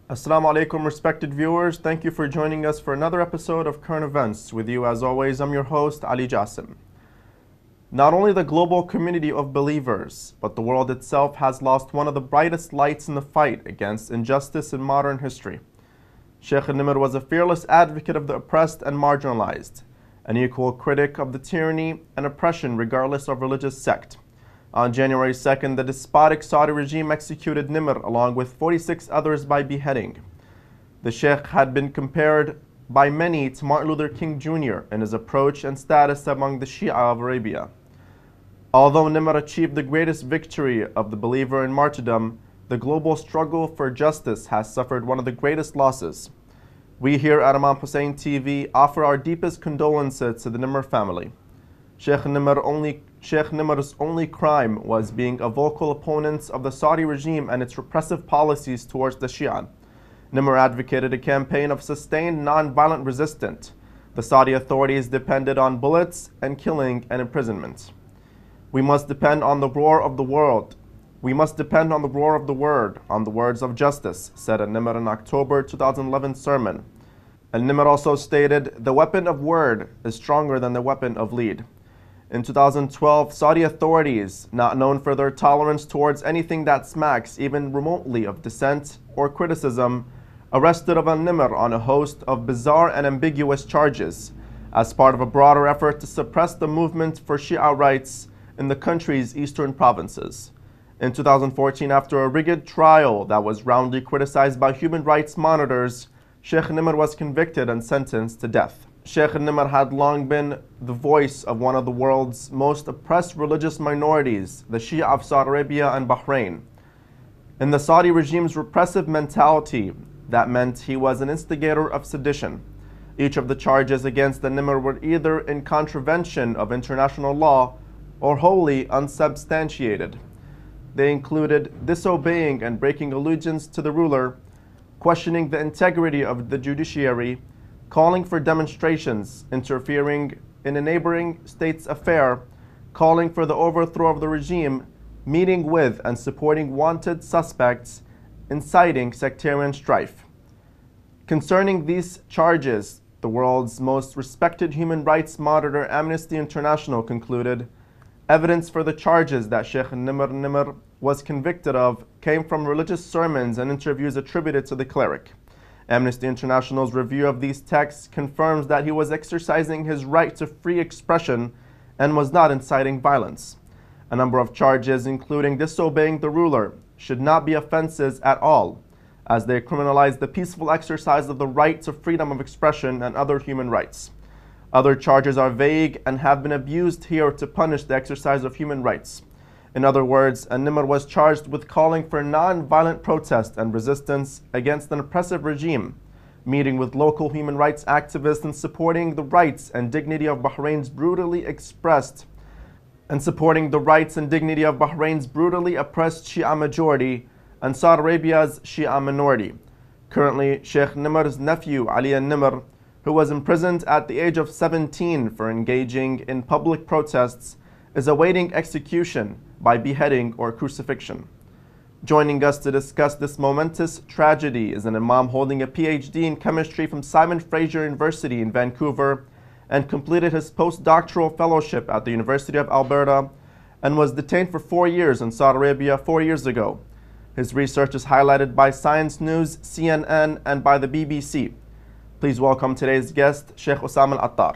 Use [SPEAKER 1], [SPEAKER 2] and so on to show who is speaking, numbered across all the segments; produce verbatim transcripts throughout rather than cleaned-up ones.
[SPEAKER 1] Assalamu alaikum, respected viewers. Thank you for joining us for another episode of Current Events. With you, as always, I'm your host, Ali Jassim. Not only the global community of believers, but the world itself has lost one of the brightest lights in the fight against injustice in modern history. Sheikh Al-Nimr was a fearless advocate of the oppressed and marginalized, an equal critic of the tyranny and oppression regardless of religious sect. On January second, the despotic Saudi regime executed Nimr along with forty-six others by beheading. The Sheikh had been compared by many to Martin Luther King Junior in his approach and status among the Shia of Arabia. Although Nimr achieved the greatest victory of the believer in martyrdom, the global struggle for justice has suffered one of the greatest losses. We here at Imam Hussein T V offer our deepest condolences to the Nimr family. Sheikh Nimr only, Sheikh Nimr's only crime was being a vocal opponent of the Saudi regime and its repressive policies towards the Shia. Nimr advocated a campaign of sustained non-violent resistance. The Saudi authorities depended on bullets and killing and imprisonment. We must depend on the roar of the world. We must depend on the roar of the word, on the words of justice, said Al-Nimr in October two thousand eleven sermon. Al-Nimr also stated, the weapon of word is stronger than the weapon of lead. In two thousand twelve, Saudi authorities, not known for their tolerance towards anything that smacks even remotely of dissent or criticism, arrested Al-Nimr on a host of bizarre and ambiguous charges as part of a broader effort to suppress the movement for Shia rights in the country's eastern provinces. In two thousand fourteen, after a rigged trial that was roundly criticized by human rights monitors, Sheikh Nimr was convicted and sentenced to death. Sheikh Nimr had long been the voice of one of the world's most oppressed religious minorities, the Shia of Saudi Arabia and Bahrain. In the Saudi regime's repressive mentality, that meant he was an instigator of sedition. Each of the charges against the Nimr were either in contravention of international law or wholly unsubstantiated. They included disobeying and breaking allegiance to the ruler, questioning the integrity of the judiciary, calling for demonstrations, interfering in a neighboring state's affair, calling for the overthrow of the regime, meeting with and supporting wanted suspects, inciting sectarian strife. Concerning these charges, the world's most respected human rights monitor Amnesty International concluded, evidence for the charges that Sheikh Nimr Nimr was convicted of came from religious sermons and interviews attributed to the cleric. Amnesty International's review of these texts confirms that he was exercising his right to free expression and was not inciting violence. A number of charges, including disobeying the ruler, should not be offenses at all, as they criminalize the peaceful exercise of the right to freedom of expression and other human rights. Other charges are vague and have been abused here to punish the exercise of human rights. In other words, Al-Nimr was charged with calling for non-violent protest and resistance against an oppressive regime, meeting with local human rights activists and supporting the rights and dignity of Bahrain's brutally expressed and supporting the rights and dignity of Bahrain's brutally oppressed Shia majority and Saudi Arabia's Shia minority. Currently, Sheikh Nimr's nephew, Ali Al-Nimr, who was imprisoned at the age of seventeen for engaging in public protests, is awaiting execution by beheading or crucifixion. Joining us to discuss this momentous tragedy is an Imam holding a P H D in chemistry from Simon Fraser University in Vancouver and completed his postdoctoral fellowship at the University of Alberta and was detained for four years in Saudi Arabia four years ago. His research is highlighted by Science News, C N N, and by the B B C. Please welcome today's guest, Sheikh Usama Al-Attar.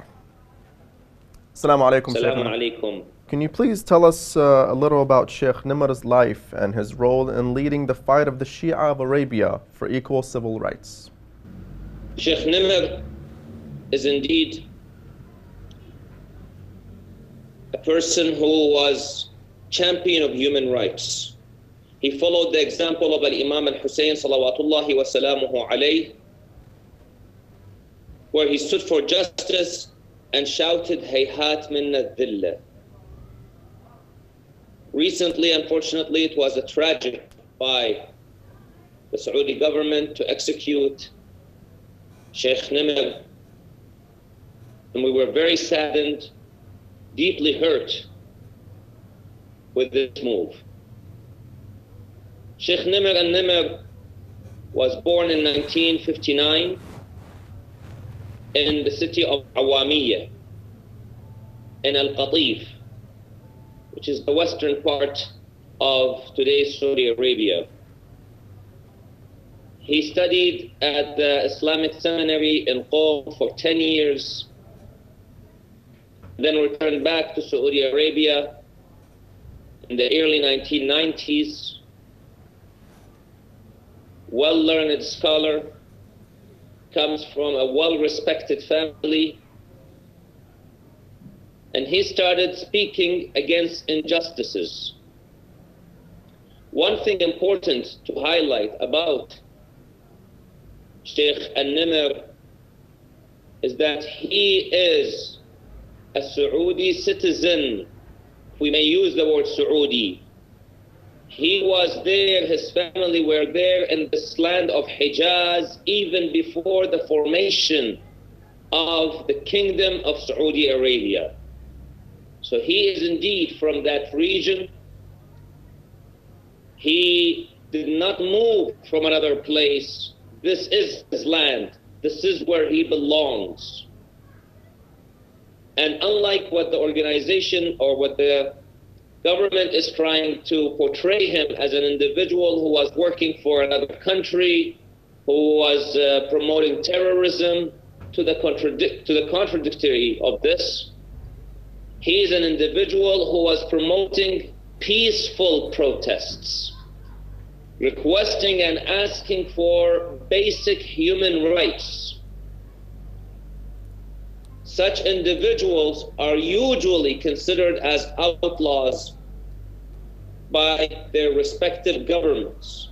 [SPEAKER 1] Assalamu alaikum, Sheikh.
[SPEAKER 2] Assalamu alaikum.
[SPEAKER 1] Can you please tell us uh, a little about Sheikh Nimr's life and his role in leading the fight of the Shia of Arabia for equal civil rights?
[SPEAKER 2] Sheikh Nimr is indeed a person who was champion of human rights. He followed the example of al-Imam al-Hussein salawatullahi wa salamuhu alayh, where he stood for justice and shouted, Hayhat minna dhilla. Recently, unfortunately, it was a tragedy by the Saudi government to execute Sheikh Nimr, and we were very saddened, deeply hurt with this move. Sheikh Nimr Al-Nimr was born in nineteen fifty-nine in the city of Awamiyah in Al-Qatif, which is the western part of today's Saudi Arabia. He studied at the Islamic Seminary in Qom for ten years, then returned back to Saudi Arabia in the early nineteen nineties. Well-learned scholar, comes from a well-respected family, and he started speaking against injustices. One thing important to highlight about Sheikh Al-Nimr is that he is a Saudi citizen. We may use the word Saudi. He was there, his family were there in this land of Hijaz even before the formation of the Kingdom of Saudi Arabia. So he is indeed from that region. He did not move from another place. This is his land. This is where he belongs. And unlike what the organization or what the government is trying to portray him as an individual who was working for another country, who was uh, promoting terrorism, to the, contradic to the contradictory of this, he is an individual who was promoting peaceful protests, requesting and asking for basic human rights. Such individuals are usually considered as outlaws by their respective governments.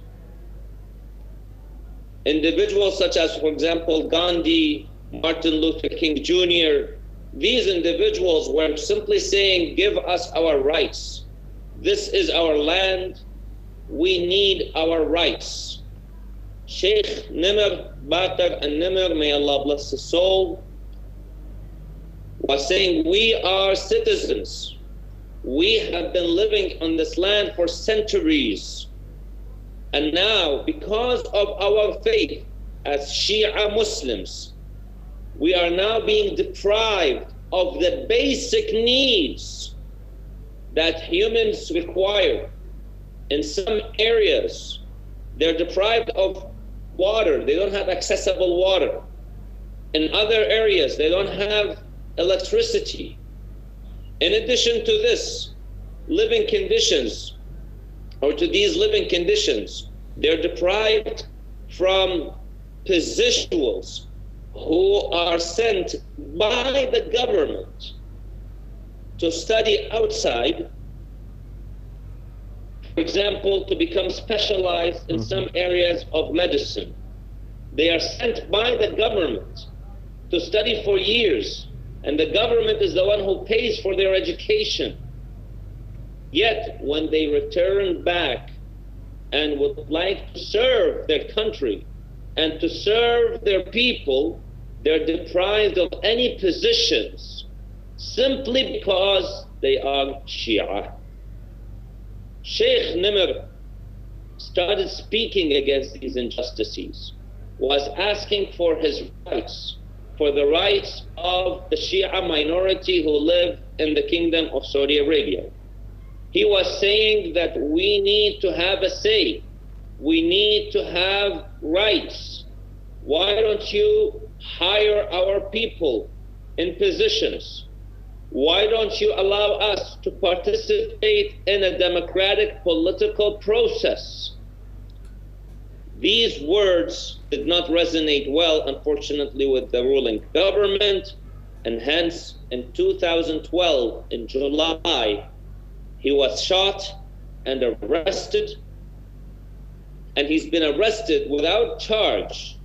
[SPEAKER 2] Individuals such as, for example, Gandhi, Martin Luther King Junior, these individuals were simply saying, give us our rights. This is our land. We need our rights. Sheikh Nimr Baqir Al-Nimr, may Allah bless his soul, was saying, we are citizens. We have been living on this land for centuries. And now, because of our faith as Shia Muslims, we are now being deprived of the basic needs that humans require. In some areas, they're deprived of water. They don't have accessible water. In other areas, they don't have electricity. In addition to this, living conditions, or to these living conditions, they're deprived from positionals who are sent by the government to study outside, for example, to become specialized in some areas of medicine. They are sent by the government to study for years, and the government is the one who pays for their education. Yet, when they return back and would like to serve their country and to serve their people, they're deprived of any positions simply because they are Shia. Sheikh Nimr started speaking against these injustices, was asking for his rights, for the rights of the Shia minority who live in the Kingdom of Saudi Arabia. He was saying that we need to have a say. We need to have rights. Why don't you hire our people in positions? Why don't you allow us to participate in a democratic political process? These words did not resonate well, unfortunately, with the ruling government, and hence in two thousand twelve, in July, he was shot and arrested, and he's been arrested without charge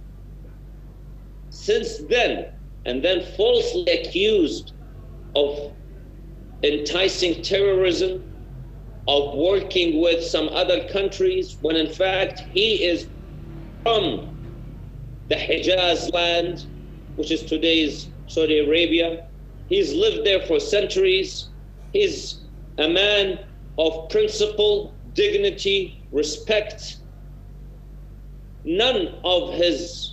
[SPEAKER 2] since then, and then falsely accused of enticing terrorism, of working with some other countries, when in fact he is from the Hijaz land, which is today's Saudi Arabia. He's lived there for centuries. He's a man of principle, dignity, respect. none of his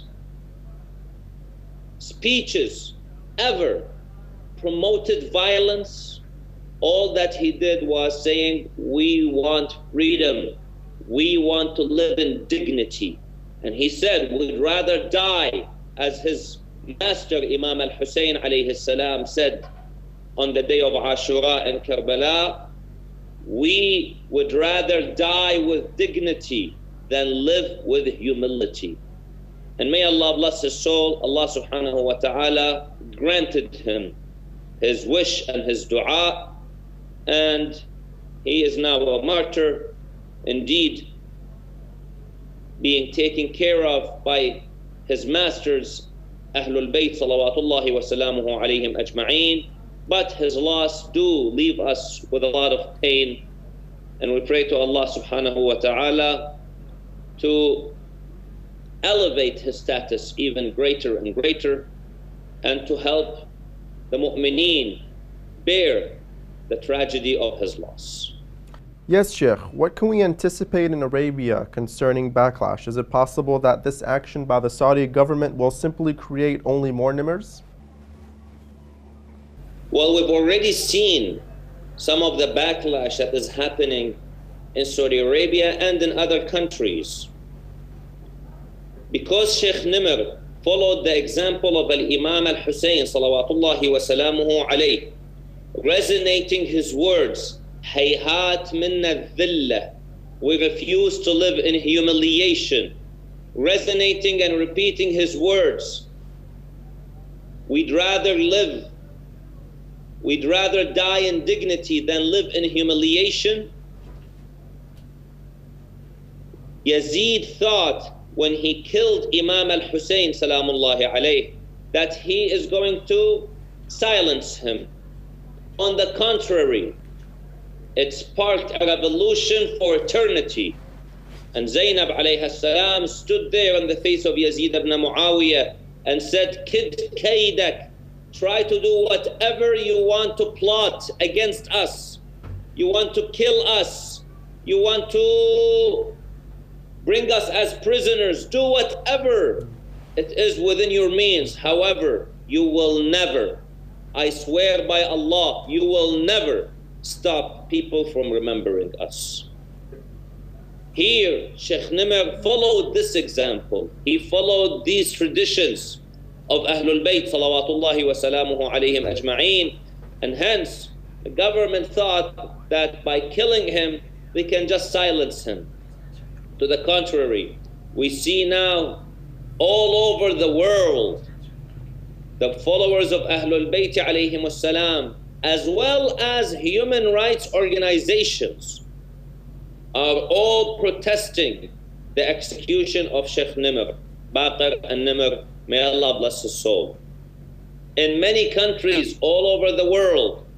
[SPEAKER 2] speeches ever promoted violence. All that he did was saying, we want freedom, we want to live in dignity. And he said, we'd rather die, as his master Imam Al-Hussein alayhi salam said on the day of Ashura in Karbala, we would rather die with dignity than live with humility. And may Allah bless his soul. Allah subhanahu wa ta'ala granted him his wish and his dua, and he is now a martyr, indeed being taken care of by his masters Ahlul Bayt salawatullahi wa salamuhu alayhim ajma'een. But his loss do leave us with a lot of pain, and we pray to Allah subhanahu wa ta'ala to elevate his status even greater and greater, and to help the mu'mineen bear the tragedy of his loss.
[SPEAKER 1] Yes, Sheikh. What can we anticipate in Arabia concerning backlash? Is it possible that this action by the Saudi government will simply create only more Nimrs?
[SPEAKER 2] Well, we've already seen some of the backlash that is happening in Saudi Arabia and in other countries. Because Sheikh Nimr followed the example of Al-Imam Al-Hussein salawatullahi wa salamuhu alayh, resonating his words, Hayhat minna dhilla, we refuse to live in humiliation, resonating and repeating his words, we'd rather live, we'd rather die in dignity than live in humiliation. Yazid thought when he killed Imam Al-Hussein salamullahi alayh that he is going to silence him. On the contrary, it sparked a revolution for eternity. And Zainab alayha salam stood there in the face of Yazid ibn Muawiyah and said, Kid kaidak, try to do whatever you want to plot against us. You want to kill us. You want to bring us as prisoners. Do whatever it is within your means. However, you will never, I swear by Allah, you will never stop people from remembering us. Here, Sheikh Nimr followed this example. He followed these traditions of Ahlul Bayt salawatullahi wa salamuhu alayhim ajma'een, and hence the government thought that by killing him they can just silence him. To the contrary, we see now all over the world the followers of Ahlul Bayt alayhim assalam, as well as human rights organizations, are all protesting the execution of Sheikh Nimr Baqir Al-Nimr. May Allah bless his soul. In many countries all over the world,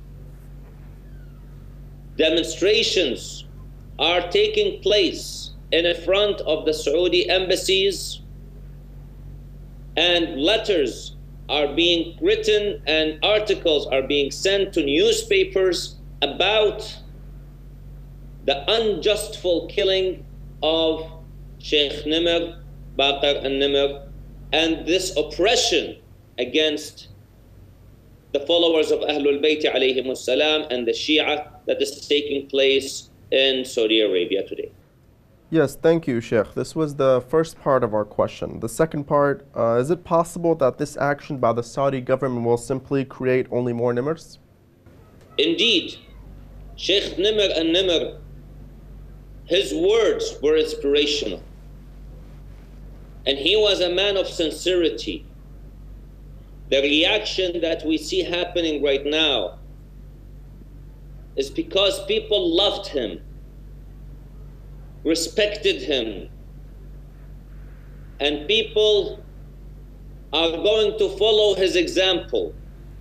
[SPEAKER 2] demonstrations are taking place in front of the Saudi embassies, and letters are being written and articles are being sent to newspapers about the unjustful killing of Sheikh Nimr Baqir Al-Nimr and this oppression against the followers of Ahlul Bayt alayhim assalam and the Shia that is taking place in Saudi Arabia today.
[SPEAKER 1] Yes, thank you, Sheikh. This was the first part of our question. The second part, uh, is it possible that this action by the Saudi government will simply create only more Nimrs?
[SPEAKER 2] Indeed, Sheikh Nimr Al-Nimr, his words were inspirational. And he was a man of sincerity. The reaction that we see happening right now is because people loved him, respected him, and people are going to follow his example.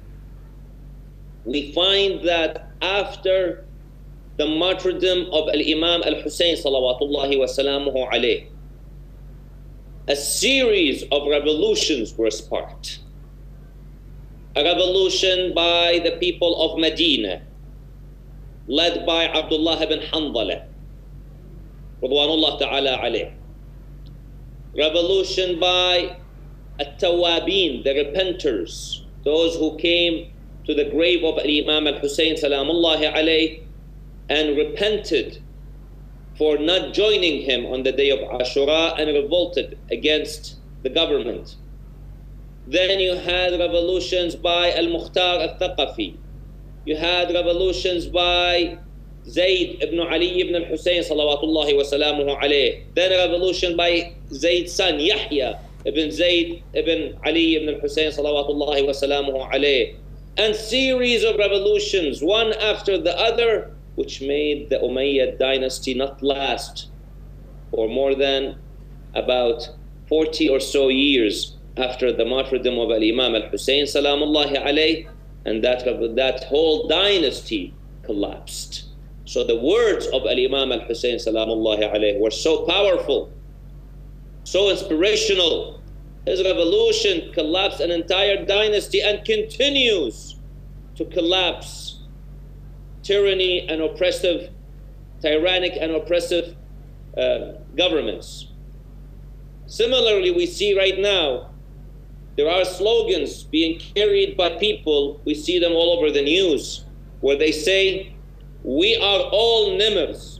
[SPEAKER 2] We find that after the martyrdom of Al-Imam Al-Hussein salawatullahi wa salamuhu alayh, a series of revolutions were sparked. A revolution by the people of Medina, led by Abdullah ibn Hanbala, Ridwanullah ta'ala alayh. revolution by at-tawabin, the repenters, those who came to the grave of Imam al-Hussein salamullahi alayh and repented for not joining him on the day of Ashura and revolted against the government. Then you had revolutions by al-Mukhtar al-Thaqafi. You had revolutions by Zayd ibn Ali ibn al-Hussein salawatullahi wa salamuhu alayh. Then a revolution by Zayd's son Yahya ibn Zayd ibn Ali ibn al-Hussein salawatullahi wa salamuhu alayh. And series of revolutions, one after the other, which made the Umayyad dynasty not last for more than about forty or so years after the martyrdom of Imam al-Hussein salamullahi alayh, and that, that whole dynasty collapsed. So the words of Imam al-Hussein salamullahi alayh were so powerful, so inspirational. His revolution collapsed an entire dynasty and continues to collapse tyranny and oppressive, tyrannic and oppressive uh, governments. Similarly, we see right now there are slogans being carried by people, we see them all over the news, where they say, "We are all Nimrs.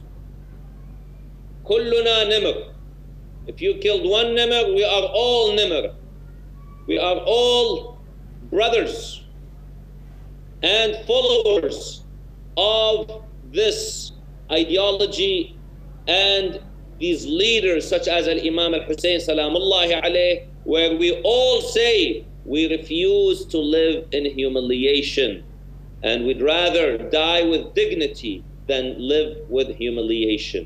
[SPEAKER 2] Kulluna Nimr." If you killed one Nimr, we are all Nimr. We are all brothers and followers of this ideology and these leaders such as Al-Imam al-Hussein salamullahi alayh, where we all say we refuse to live in humiliation and we'd rather die with dignity than live with humiliation.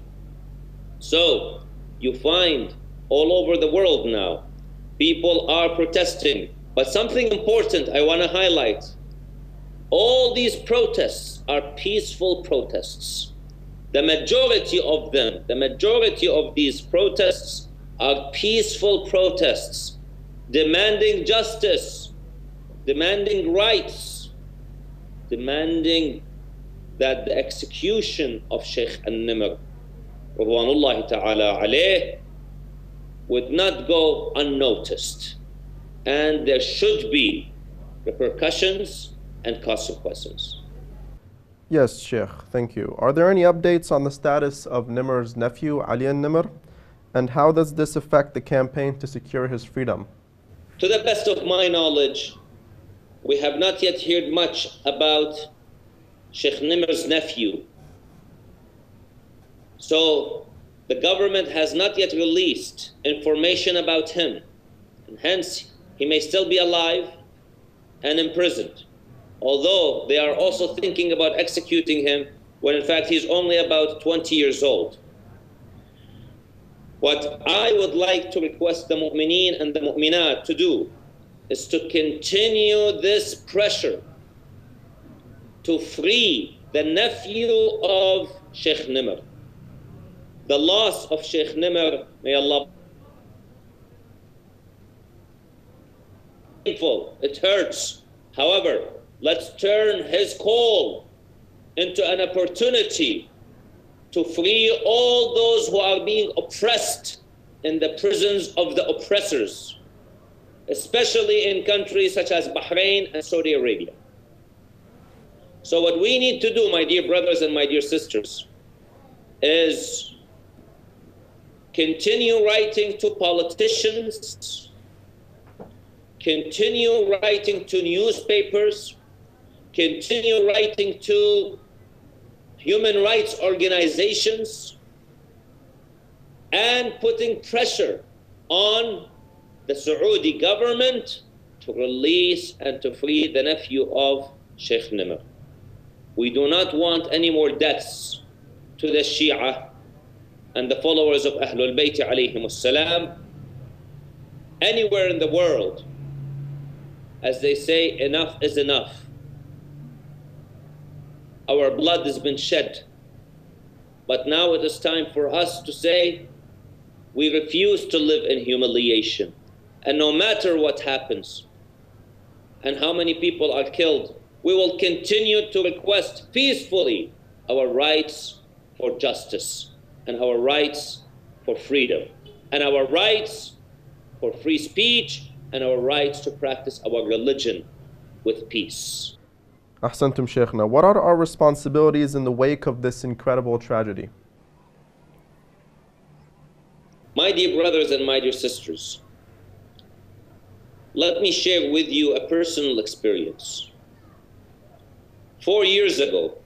[SPEAKER 2] So you find all over the world now, people are protesting. But something important I want to highlight, all these protests are peaceful protests. The majority of them, the majority of these protests are peaceful protests, demanding justice, demanding rights, demanding that the execution of Sheikh Al-Nimr Ridwanullahi ta'ala alayh would not go unnoticed, and there should be repercussions and consequences.
[SPEAKER 1] Yes, Sheikh, thank you. Are there any updates on the status of Nimr's nephew, Ali Al-Nimr, and how does this affect the campaign to secure his freedom?
[SPEAKER 2] To the best of my knowledge, we have not yet heard much about Sheikh Nimr's nephew. So the government has not yet released information about him, and hence he may still be alive and imprisoned, although they are also thinking about executing him when in fact he's only about twenty years old. What I would like to request the mu'mineen and the mu'minat to do is to continue this pressure to free the nephew of Sheikh Nimr. The loss of Sheikh Nimr, may Allah, painful, it hurts. However, let's turn his call into an opportunity to free all those who are being oppressed in the prisons of the oppressors, especially in countries such as Bahrain and Saudi Arabia. So what we need to do, my dear brothers and my dear sisters, is continue writing to politicians, continue writing to newspapers, continue writing to human rights organizations, and putting pressure on the Saudi government to release and to free the nephew of Sheikh Nimr. We do not want any more deaths to the Shia and the followers of Ahlul Bayt alayhim as-salam anywhere in the world. As they say, enough is enough. Our blood has been shed. But now it is time for us to say, we refuse to live in humiliation. And no matter what happens and how many people are killed, we will continue to request peacefully our rights for justice and our rights for freedom and our rights for free speech and our rights to practice our religion with peace.
[SPEAKER 1] Ahsantum Shaykhna. What are our responsibilities in the wake of this incredible tragedy?
[SPEAKER 2] My dear brothers and my dear sisters, let me share with you a personal experience. Four years ago,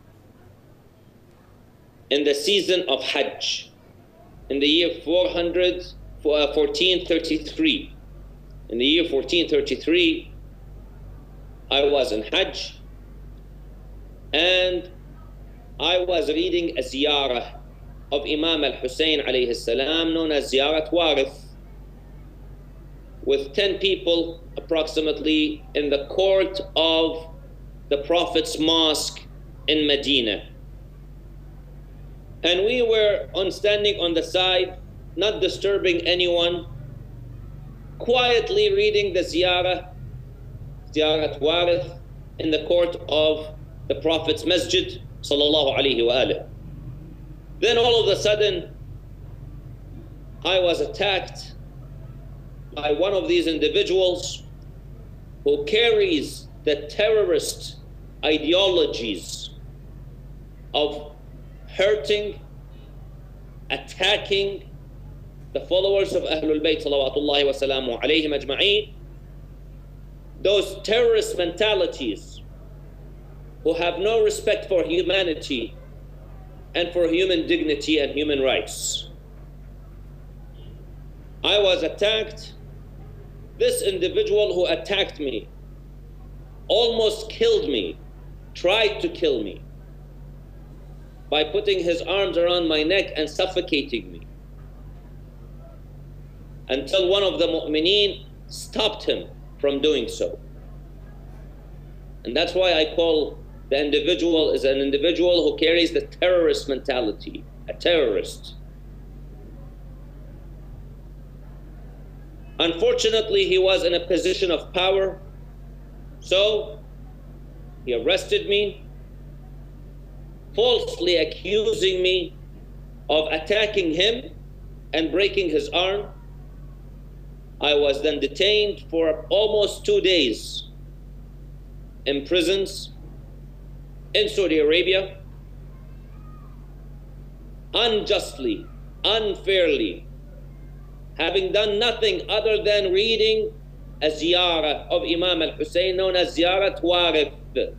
[SPEAKER 2] in the season of Hajj, in the year fourteen thirty-three, in the year fourteen thirty-three, I was in Hajj, and I was reading a ziyarah of Imam al-Hussein alayhi salam, known as Ziyarat Warith, with ten people approximately in the court of the Prophet's mosque in Medina. And we were on standing on the side, not disturbing anyone, quietly reading the ziyarah, Ziyarat Warith, in the court of the Prophet's masjid, sallallahu alayhi wa alayhi. Then all of a sudden, I was attacked by one of these individuals who carries the terrorist ideologies of hurting, attacking the followers of Ahlul Bayt salawatullahi wa salamu alayhim ajma'een. Those terrorist mentalities who have no respect for humanity and for human dignity and human rights. I was attacked. This individual who attacked me almost killed me, tried to kill me by putting his arms around my neck and suffocating me, until one of the mu'mineen stopped him from doing so. And that's why I call the individual is an individual who carries the terrorist mentality, a terrorist. Unfortunately, he was in a position of power, so he arrested me, falsely accusing me of attacking him and breaking his arm. I was then detained for almost two days in prisons in Saudi Arabia, unjustly, unfairly, having done nothing other than reading a ziyarah of Imam al-Hussein known as Ziyarat Warith,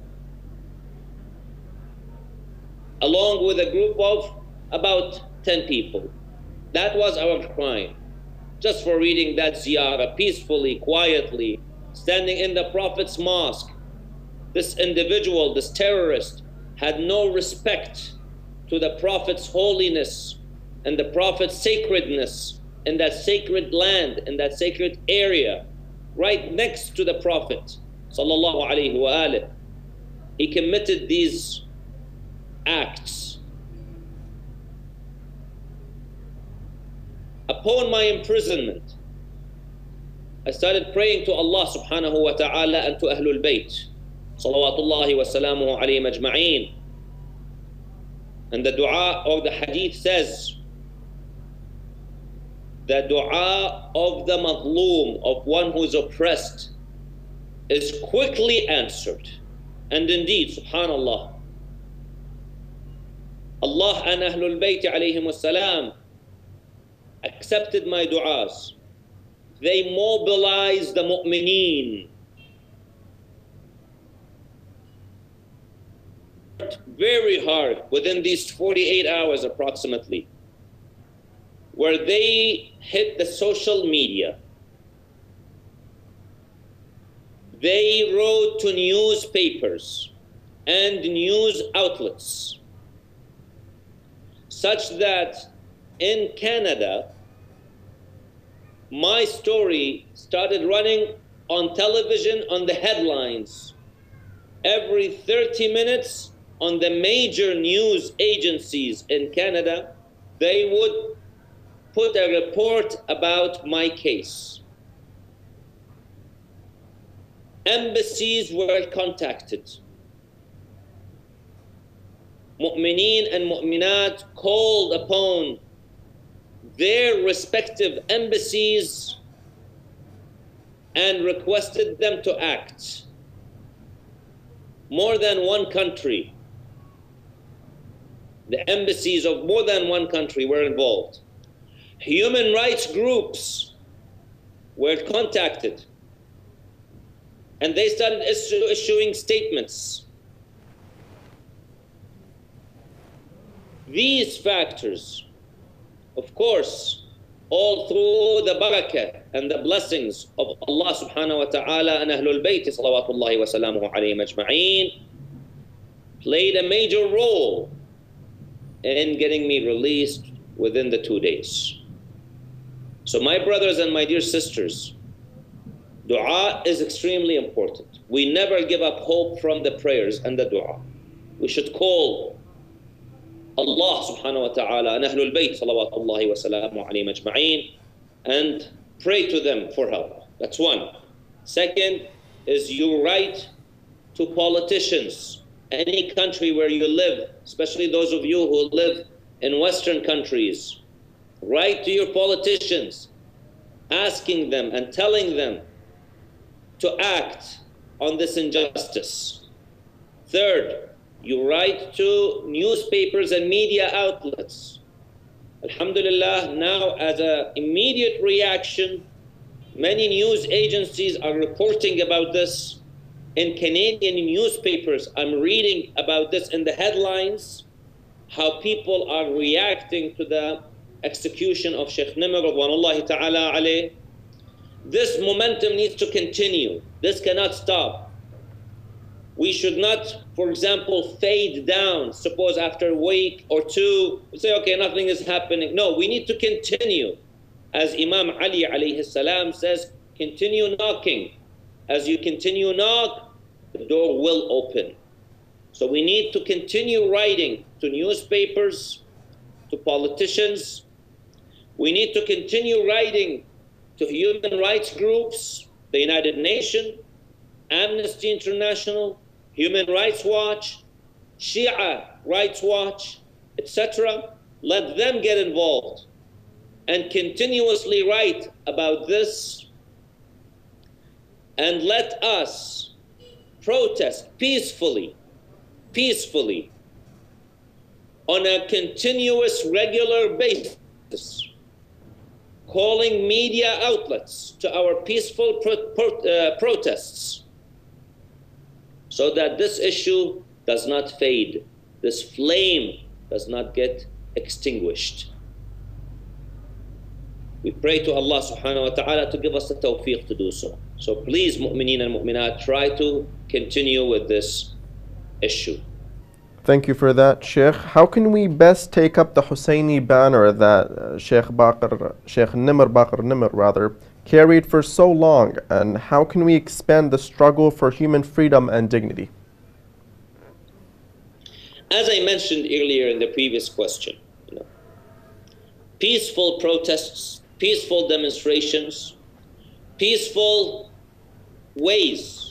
[SPEAKER 2] along with a group of about ten people. That was our crime, just for reading that ziyarah peacefully, quietly, standing in the Prophet's mosque. This individual, this terrorist, had no respect to the Prophet's holiness and the Prophet's sacredness in that sacred land, in that sacred area, right next to the Prophet, sallallahu alaihi wa alihi. He committed these acts. Upon my imprisonment, I started praying to Allah subhanahu wa ta'ala and to Ahlul Bayt, salawatullahi wa salamuhu alayhim ajma'een. And the dua or the hadith says, the dua of the mazloom, of one who is oppressed, is quickly answered. And indeed, subhanallah, Allah and Ahlul Bayt alayhim wassalam accepted my du'as. They mobilized the mu'mineen. Very hard within these forty-eight hours approximately, where they hit the social media. They wrote to newspapers and news outlets, such that in Canada, my story started running on television on the headlines. Every thirty minutes on the major news agencies in Canada, they would put a report about my case. Embassies were contacted. Mu'mineen and mu'minat called upon their respective embassies and requested them to act. More than one country, the embassies of more than one country were involved. Human rights groups were contacted, and they started issu issuing statements. These factors, of course, all through the barakah and the blessings of Allah subhanahu wa ta'ala and Ahlul Bayt salawatullahi wa salamuhu alayhim ajma'een, played a major role in getting me released within the two days. So my brothers and my dear sisters, dua is extremely important. We never give up hope from the prayers and the dua. We should call Allah subhanahu wa ta'ala and Ahlul Bayt salawatullahi wa salamu alayhim ajma'een and pray to them for help. That's one. Second is you write to politicians, any country where you live, especially those of you who live in Western countries. Write to your politicians, asking them and telling them to act on this injustice. Third, you write to newspapers and media outlets. Alhamdulillah, now as an immediate reaction, many news agencies are reporting about this. In Canadian newspapers, I'm reading about this in the headlines, how people are reacting to the execution of Sheikh Nimr radwanullahi ta'ala alayh. This momentum needs to continue. This cannot stop. We should not, for example, fade down. Suppose after a week or two, we say, okay, nothing is happening. No, we need to continue. As Imam Ali alayhi salam says, continue knocking. As you continue knock, the door will open. So we need to continue writing to newspapers, to politicians. We need to continue writing to human rights groups, the United Nations, Amnesty International, Human Rights Watch, Shia Rights Watch, et cetera. Let them get involved and continuously write about this, and let us protest peacefully, peacefully, on a continuous, regular basis, calling media outlets to our peaceful pro pro uh, protests, so that this issue does not fade, this flame does not get extinguished. We pray to Allah subhanahu wa ta'ala to give us the tawfiq to do so. So please, mu'mineen and mu'minat, try to continue with this issue.
[SPEAKER 1] Thank you for that, Sheikh. How can we best take up the Husseini banner that uh, Sheikh Baqir, Sheikh Nimr Baqir Al-Nimr rather, carried for so long, and how can we expand the struggle for human freedom and dignity?
[SPEAKER 2] As I mentioned earlier in the previous question, you know, peaceful protests, peaceful demonstrations, peaceful ways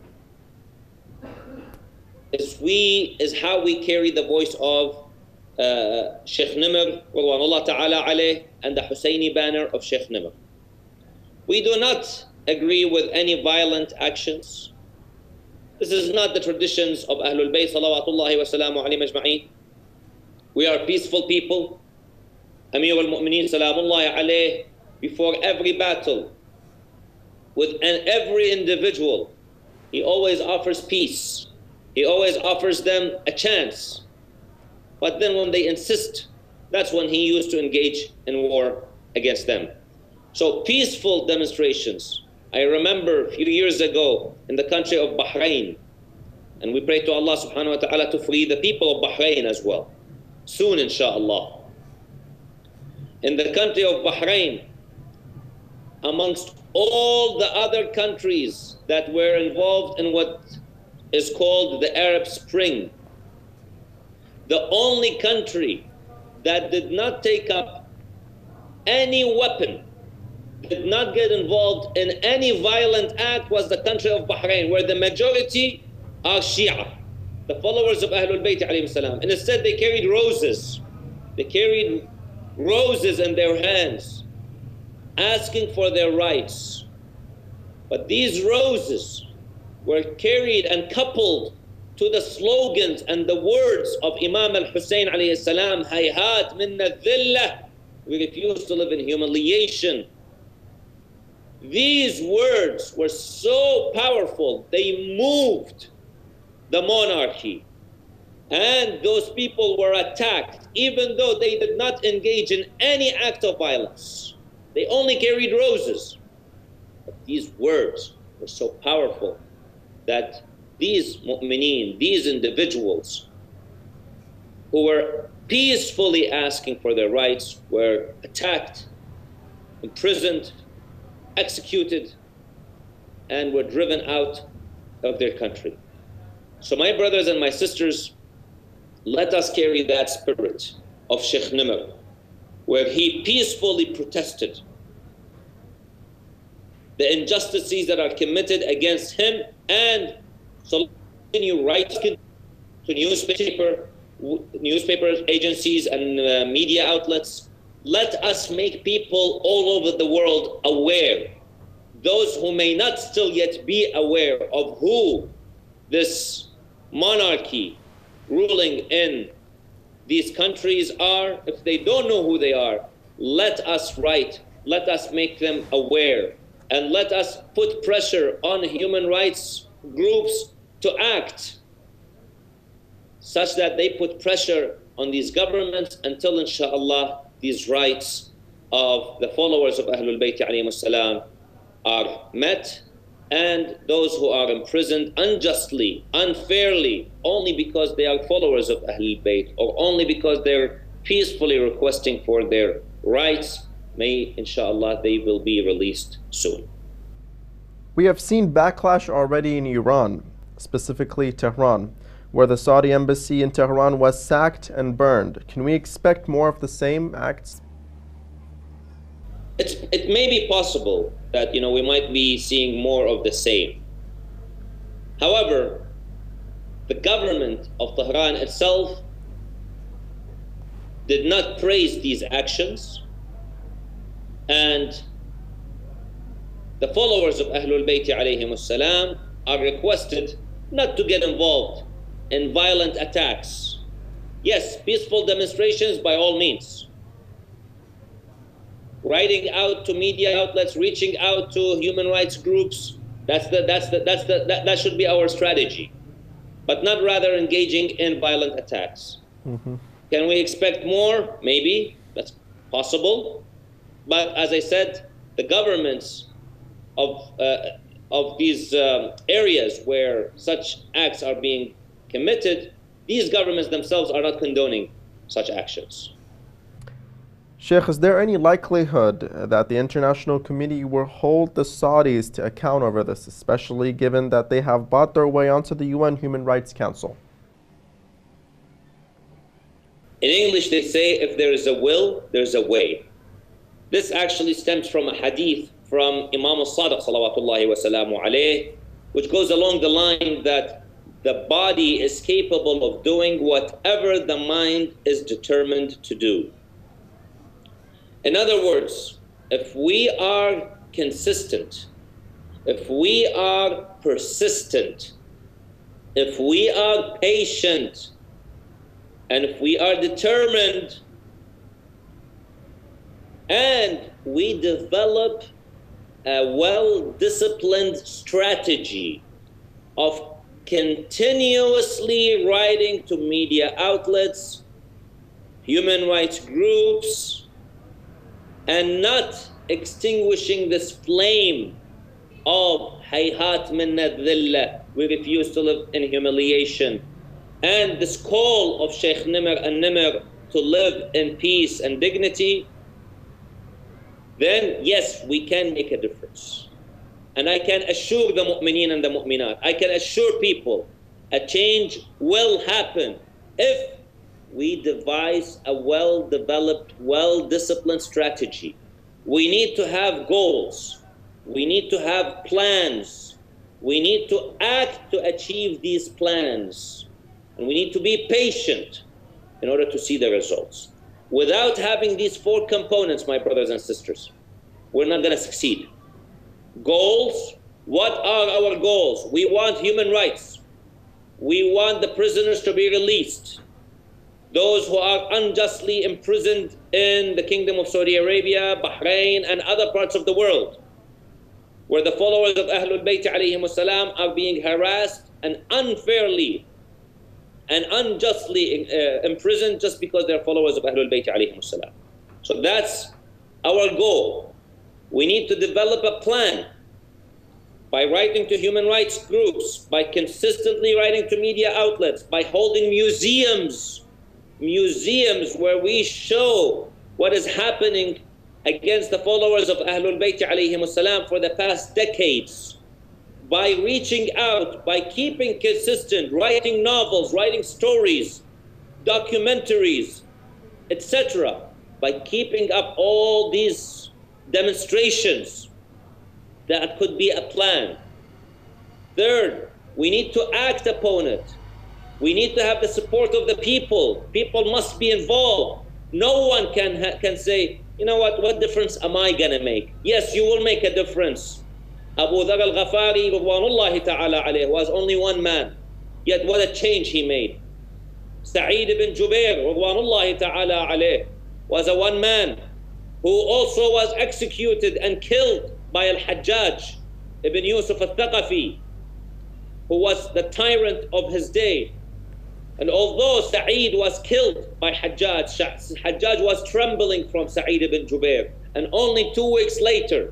[SPEAKER 2] is we is how we carry the voice of uh, Sheikh Nimr radwanullah ta'ala alayh and the Husseini banner of Sheikh Nimr. We do not agree with any violent actions. This is not the traditions of Ahlul Bayt salawatullahi wa salamu alayhim ajma'een. We are peaceful people. Amir al-Mu'mineen salamullahi alayh, before every battle, with an, every individual, he always offers peace. He always offers them a chance. But then when they insist, that's when he used to engage in war against them. So peaceful demonstrations. I remember a few years ago in the country of Bahrain, and we pray to Allah subhanahu wa ta'ala to free the people of Bahrain as well, soon inshallah. In the country of Bahrain, amongst all the other countries that were involved in what is called the Arab Spring, the only country that did not take up any weapon, did not get involved in any violent act, was the country of Bahrain, where the majority are Shia, the followers of Ahlul Bayt alayhim salam. And instead they carried roses. They carried roses in their hands, asking for their rights. But these roses were carried and coupled to the slogans and the words of Imam al-Hussein alayhi salam, hayhat minna dhillah, we refuse to live in humiliation. These words were so powerful, they moved the monarchy. And those people were attacked, even though they did not engage in any act of violence. They only carried roses. But these words were so powerful that these mu'mineen, these individuals who were peacefully asking for their rights, were attacked, imprisoned, executed, and were driven out of their country. So my brothers and my sisters, let us carry that spirit of Sheikh Nimr, where he peacefully protested the injustices that are committed against him, and so continue writing to newspaper, newspaper agencies and uh, media outlets. Let us make people all over the world aware, those who may not still yet be aware of who this monarchy ruling in these countries are. If they don't know who they are, let us write, let us make them aware, and let us put pressure on human rights groups to act such that they put pressure on these governments until, inshallah, these rights of the followers of Ahlul Bayt alayhimus salam are met, and those who are imprisoned unjustly, unfairly, only because they are followers of Ahlul Bayt, or only because they're peacefully requesting for their rights, may, inshallah, they will be released soon.
[SPEAKER 1] We have seen backlash already in Iran, specifically Tehran, where the Saudi embassy in Tehran was sacked and burned. Can we expect more of the same acts?
[SPEAKER 2] It's, it may be possible that, you know, we might be seeing more of the same. However, the government of Tehran itself did not praise these actions, and the followers of Ahlul Bayt alayhimus salam are requested not to get involved in violent attacks. Yes, peaceful demonstrations by all means. Writing out to media outlets, reaching out to human rights groups, that's the, that's the, that's the, that, that should be our strategy. But not rather engaging in violent attacks. Mm-hmm. Can we expect more? Maybe, that's possible. But as I said, the governments of, uh, of these uh, areas where such acts are being committed, these governments themselves are not condoning such actions.
[SPEAKER 1] Sheikh, is there any likelihood that the international community will hold the Saudis to account over this, especially given that they have bought their way onto the U N Human Rights Council?
[SPEAKER 2] In English, they say, if there is a will, there's a way. This actually stems from a hadith from Imam al-Sadiq, salawatullahi wa salamu alayh, which goes along the line that the body is capable of doing whatever the mind is determined to do. In other words, if we are consistent, if we are persistent, if we are patient, and if we are determined, and we develop a well-disciplined strategy of continuously writing to media outlets, human rights groups, and not extinguishing this flame of hayhat minna dhillah, we refuse to live in humiliation, and this call of Sheikh Nimr Al-Nimr to live in peace and dignity, then yes, we can make a difference. And I can assure the mu'mineen and the mu'minat, I can assure people, a change will happen if we devise a well-developed, well-disciplined strategy. We need to have goals. We need to have plans. We need to act to achieve these plans. And we need to be patient in order to see the results. Without having these four components, my brothers and sisters, we're not going to succeed. Goals, What are our goals? We want human rights. We want the prisoners to be released. Those who are unjustly imprisoned in the Kingdom of Saudi Arabia, Bahrain, and other parts of the world, where the followers of Ahlul Bayt alayhim salam are being harassed and unfairly and unjustly uh, imprisoned just because they're followers of Ahlul Bayt alayhim salam. So that's our goal. We need to develop a plan by writing to human rights groups, by consistently writing to media outlets, by holding museums, museums where we show what is happening against the followers of Ahlul Bayt alayhim salam for the past decades, by reaching out, by keeping consistent, writing novels, writing stories, documentaries, et cetera, by keeping up all these demonstrations. That could be a plan. Third, we need to act upon it. We need to have the support of the people. People must be involved. No one can, ha can say, you know what, what difference am I gonna make? Yes, you will make a difference. Abu Dhar al-Ghafari, Ridwanullahi ta'ala alayh, was only one man. Yet what a change he made. Sa'id ibn Jubair, Ridwanullahi ta'ala alayh, was a one man who also was executed and killed by al-Hajjaj ibn Yusuf al-Thaqafi, who was the tyrant of his day. And although Sa'id was killed by Hajjaj, Hajjaj was trembling from Sa'id ibn Jubair. And only two weeks later,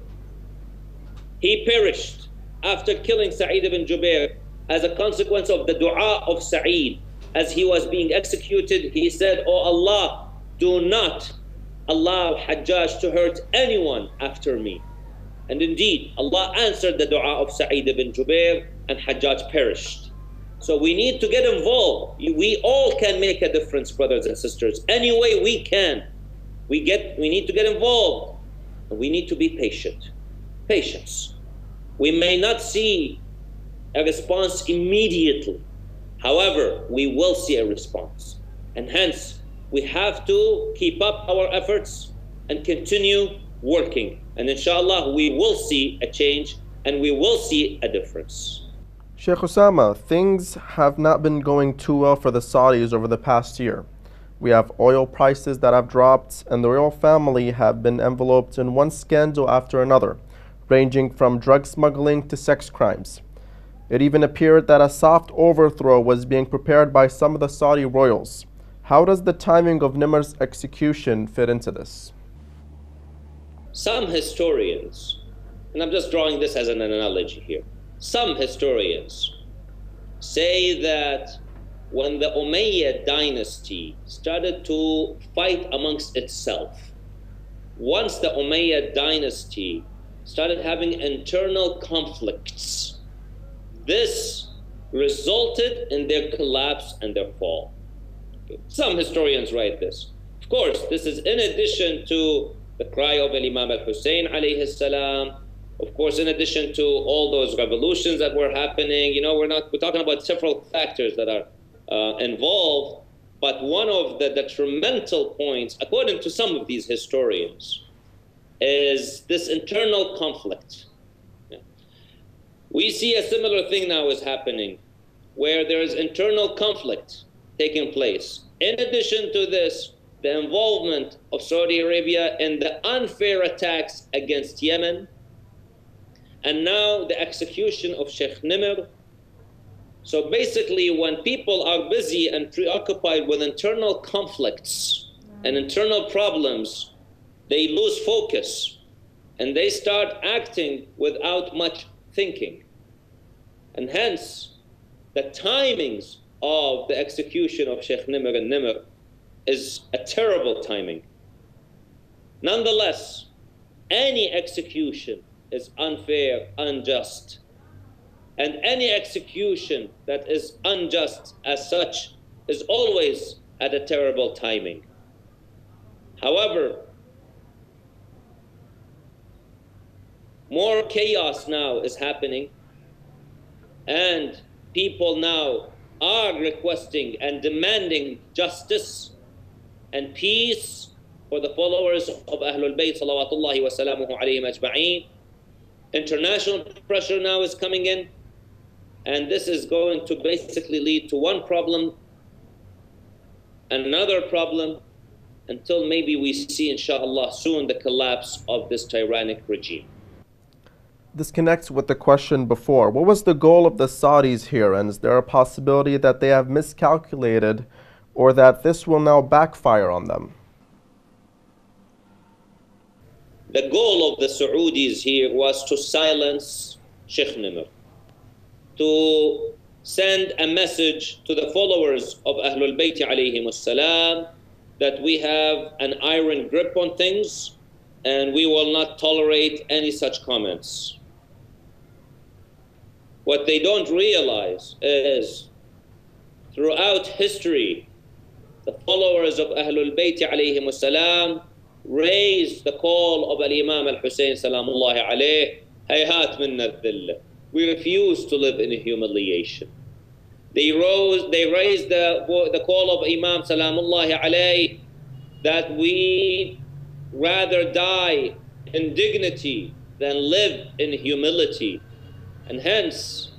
[SPEAKER 2] he perished after killing Sa'id ibn Jubair as a consequence of the dua of Sa'id. As he was being executed, he said, "Oh Allah, do not allow Hajjaj to hurt anyone after me." And indeed, Allah answered the dua of Sa'id ibn Jubair, and Hajjaj perished. So we need to get involved. We all can make a difference, brothers and sisters. Any way we can. We, get, we need to get involved. And we need to be patient. Patience. We may not see a response immediately. However, we will see a response. And hence, we have to keep up our efforts and continue working. And inshallah, we will see a change and we will see a difference.
[SPEAKER 1] Sheikh Usama, things have not been going too well for the Saudis over the past year. We have oil prices that have dropped, and the royal family have been enveloped in one scandal after another, ranging from drug smuggling to sex crimes. It even appeared that a soft overthrow was being prepared by some of the Saudi royals. How does the timing of Nimr's execution fit into this?
[SPEAKER 2] Some historians, and I'm just drawing this as an analogy here, some historians say that when the Umayyad dynasty started to fight amongst itself, once the Umayyad dynasty started having internal conflicts, this resulted in their collapse and their fall. Okay. Some historians write this. Of course, this is in addition to the cry of Imam al-Hussein alayhi salam. Of course, in addition to all those revolutions that were happening, you know, we're not, we're talking about several factors that are uh, involved, but one of the detrimental points, according to some of these historians, is this internal conflict. Yeah. We see a similar thing now is happening, where there is internal conflict taking place. In addition to this, the involvement of Saudi Arabia in the unfair attacks against Yemen, and now the execution of Sheikh Nimr. So basically, when people are busy and preoccupied with internal conflicts and internal problems, they lose focus and they start acting without much thinking. And hence, the timings of the execution of Sheikh Nimr al-Nimr is a terrible timing. Nonetheless, any execution is unfair, unjust. And any execution that is unjust as such is always at a terrible timing. However, more chaos now is happening, and people now are requesting and demanding justice and peace for the followers of Ahlul Bayt salawatullahi wa salamuhu alayhim ajma'een. International pressure now is coming in, and this is going to basically lead to one problem, another problem, until maybe we see, inshallah, soon the collapse of this tyrannic regime.
[SPEAKER 1] This connects with the question before. What was the goal of the Saudis here, and is there a possibility that they have miscalculated or that this will now backfire on them?
[SPEAKER 2] The goal of the Saudis here was to silence Sheikh Nimr, to send a message to the followers of Ahlul Bayt alayhim as-salam that we have an iron grip on things and we will not tolerate any such comments. What they don't realize is throughout history, the followers of Ahlul Bayt alayhim as-salam raised the call of Al-Imam Al-Hussein salamullahi alayh, hayhat minna al-dhillah. We refuse to live in humiliation. They rose, they raised the, the call of Imam salamullahi alayh that we rather die in dignity than live in humility. And hence,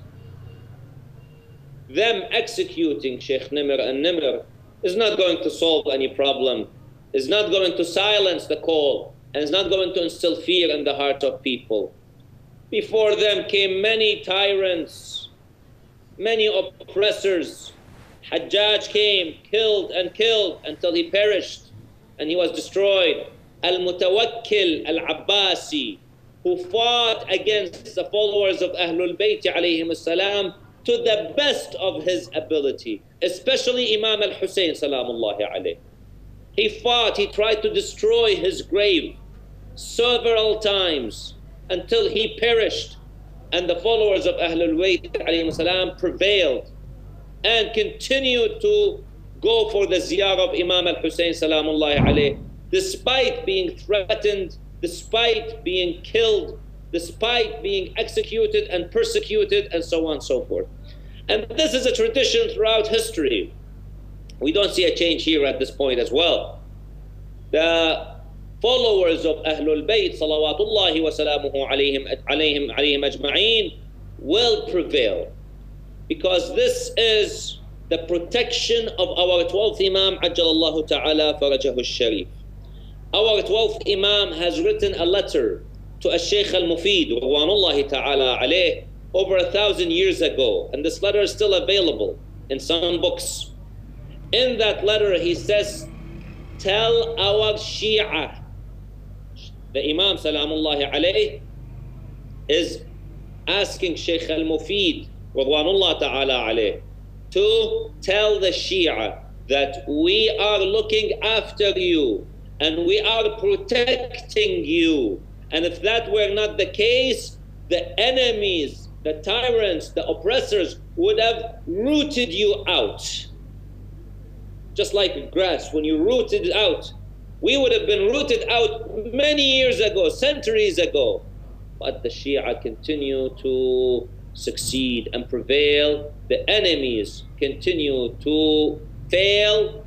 [SPEAKER 2] them executing Sheikh Nimr Al-Nimr is not going to solve any problem, is not going to silence the call, and is not going to instill fear in the heart of people. Before them came many tyrants, many oppressors. Hajjaj came, killed and killed until he perished and he was destroyed. Al-Mutawakkil Al-Abbasi, who fought against the followers of Ahlul Bayt alayhim as-salam to the best of his ability, especially Imam Al-Hussein salamullahi alayh. He fought, he tried to destroy his grave several times until he perished, and the followers of Ahlul Bayt alayhim as-salam prevailed and continued to go for the ziyarah of Imam Al-Hussein salamullahi alayh, despite being threatened, despite being killed, despite being executed and persecuted, and so on and so forth. And this is a tradition throughout history. We don't see a change here at this point as well. The followers of Ahlul Bayt salawatullahi wa salamuhu alayhim, alayhim, alayhim ajma'een will prevail, because this is the protection of our twelfth Imam ajjalallahu ta'ala farajahu al-sharif. Our twelfth Imam has written a letter to a Sheikh Al-Mufid ridwanullahi ta'ala alayh over a thousand years ago, and this letter is still available in some books. In that letter he says, tell our Shia, the Imam salamullahi alayh is asking Sheikh Al-Mufid ridwanullah ta'ala alayh to tell the Shia that we are looking after you and we are protecting you. And if that were not the case, the enemies, the tyrants, the oppressors would have rooted you out. Just like grass, when you root it out, we would have been rooted out many years ago, centuries ago. But the Shia continue to succeed and prevail. The enemies continue to fail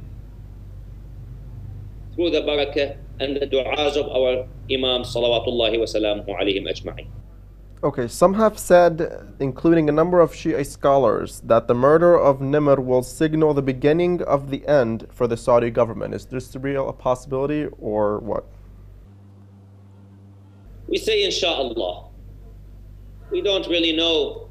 [SPEAKER 2] through the barakah and the du'as of our Imam salawatullahi wa salamuhu alayhim ajma'in.
[SPEAKER 1] Okay, some have said, including a number of Shia scholars, that the murder of Nimr will signal the beginning of the end for the Saudi government. Is this real a possibility or what?
[SPEAKER 2] We say inshallah. We don't really know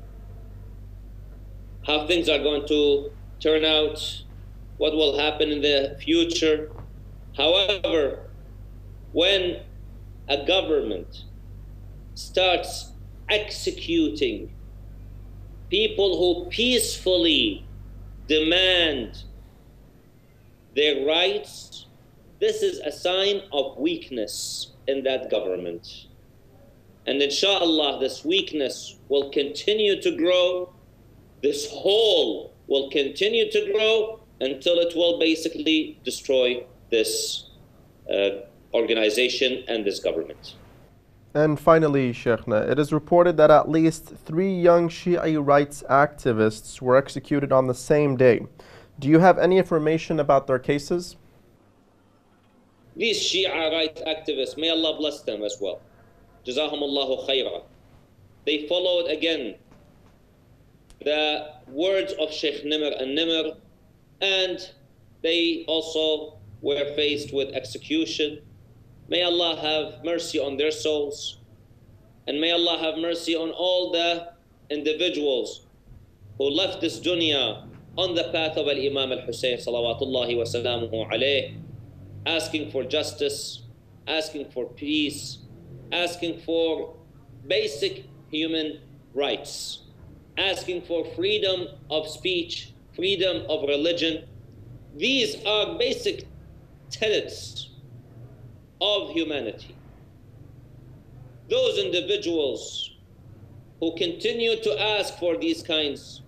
[SPEAKER 2] how things are going to turn out, what will happen in the future. However, when a government starts executing people who peacefully demand their rights, this is a sign of weakness in that government. And inshallah, this weakness will continue to grow. This hole will continue to grow until it will basically destroy this uh, organization and this government.
[SPEAKER 1] And finally, Sheikhna, it is reported that at least three young Shia rights activists were executed on the same day. Do you have any information about their cases?
[SPEAKER 2] These Shia rights activists, may Allah bless them as well. Jazahumullahu khayra. They followed again the words of Sheikh Nimr Al-Nimr, and they also were faced with execution. May Allah have mercy on their souls, and may Allah have mercy on all the individuals who left this dunya on the path of Al-Imam Al-Hussein salawatullahi wa salamuhu alayh, asking for justice, asking for peace, asking for basic human rights, asking for freedom of speech, freedom of religion. These are basic tenets of humanity. Those individuals who continue to ask for these kinds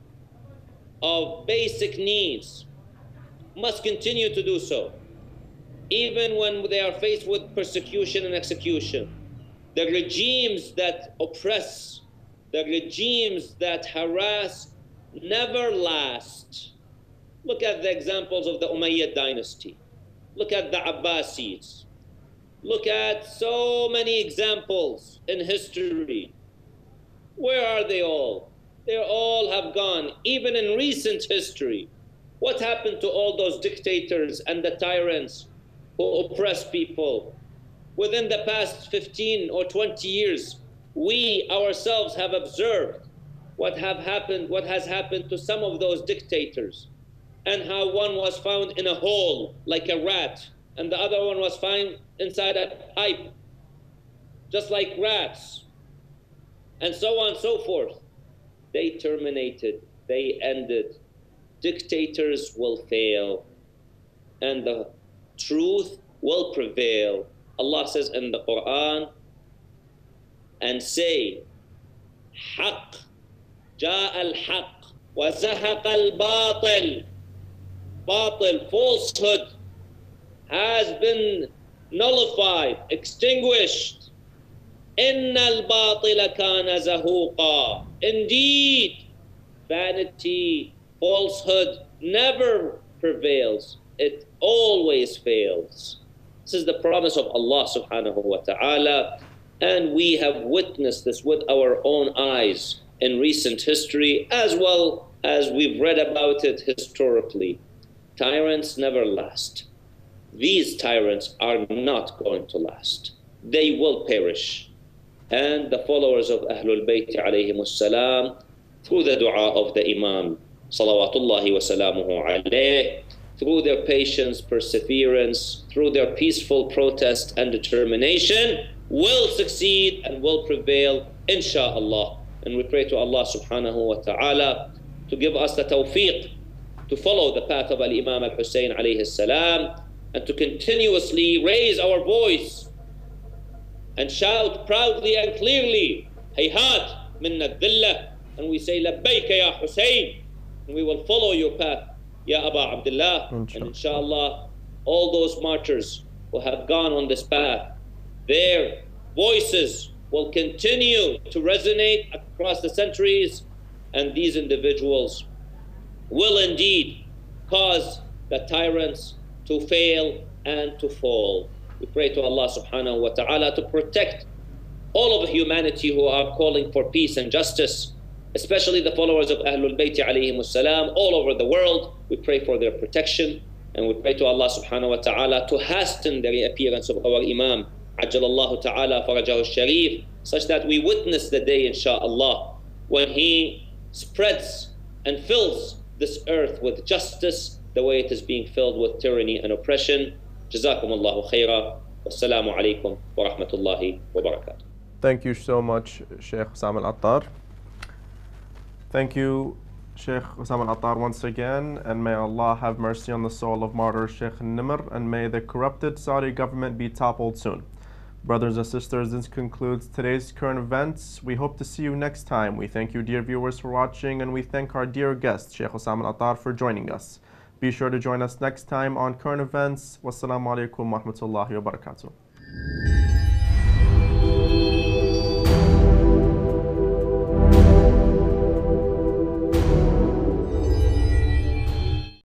[SPEAKER 2] of basic needs must continue to do so, even when they are faced with persecution and execution. The regimes that oppress, the regimes that harass never last. Look at the examples of the Umayyad dynasty. Look at the Abbasids. Look at so many examples in history. Where are they all? They all have gone, even in recent history. What happened to all those dictators and the tyrants who oppress people? Within the past fifteen or twenty years, we ourselves have observed what have happened, what has happened to some of those dictators, and how one was found in a hole like a rat, and the other one was found inside a pipe, just like rats, and so on and so forth. They terminated, they ended. Dictators will fail, and the truth will prevail. Allah says in the Quran, and say, Haqq, Ja'a al-Haqq, wa zahaqa al-Batil. Batil, falsehood, has been nullified, extinguished. Inna al-Batila kana zahuqa. Indeed, vanity, falsehood never prevails. It always fails. This is the promise of Allah subhanahu wa ta'ala, and we have witnessed this with our own eyes in recent history, as well as we've read about it historically. Tyrants never last. These tyrants are not going to last. They will perish. And the followers of Ahlul Bayt alayhimus salam, through the dua of the Imam, salawatullahi wa salamuhu alayh, through their patience, perseverance, through their peaceful protest and determination, will succeed and will prevail, insha'Allah. And we pray to Allah subhanahu wa ta'ala to give us the tawfiq to follow the path of Al-Imam Al-Hussein alayhi salam, and to continuously raise our voice and shout proudly and clearly, Hayhat minna dhillah, and we say, Labbayka ya Hussein, and we will follow your path, Ya Aba Abdullah. And inshallah, all those martyrs who have gone on this path, their voices will continue to resonate across the centuries, and these individuals will indeed cause the tyrants to fail and to fall. We pray to Allah subhanahu wa ta'ala to protect all of humanity who are calling for peace and justice, especially the followers of Ahlul Bayt alayhimus salam all over the world. We pray for their protection, and we pray to Allah subhanahu wa ta'ala to hasten the reappearance of our Imam, Ajjalallahu ta'ala farajahu sharif, such that we witness the day, insha'Allah, when he spreads and fills this earth with justice the way it is being filled with tyranny and oppression. Jazakumullahu khaira. Wassalamu alaikum wa rahmatullahi wa barakatuh.
[SPEAKER 1] Thank you so much, Sheikh Usama Al-Attar. Thank you, Sheikh Usama Al-Attar, once again, and may Allah have mercy on the soul of martyr Sheikh Nimr, and may the corrupted Saudi government be toppled soon. Brothers and sisters, this concludes today's current events. We hope to see you next time. We thank you, dear viewers, for watching, and we thank our dear guest, Sheikh Usama Al-Attar, for joining us. Be sure to join us next time on Current Events. Wassalamu alaikum wa rahmatullahi wa barakatuh.